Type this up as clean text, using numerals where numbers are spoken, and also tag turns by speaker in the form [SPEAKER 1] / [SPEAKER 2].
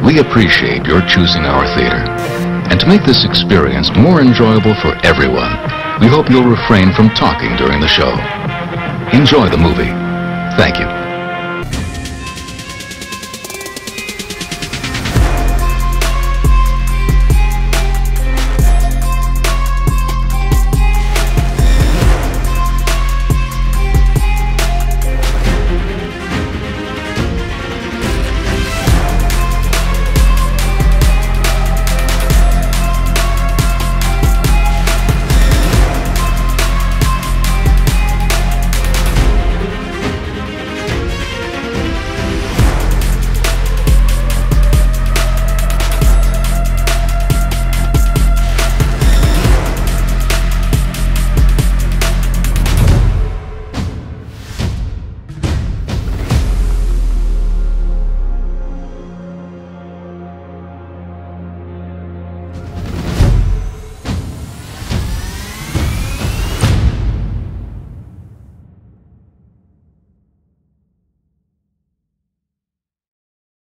[SPEAKER 1] We appreciate your choosing our theater. And to make this experience more enjoyable for everyone, we hope you'll refrain from talking during the show. Enjoy the movie. Thank you.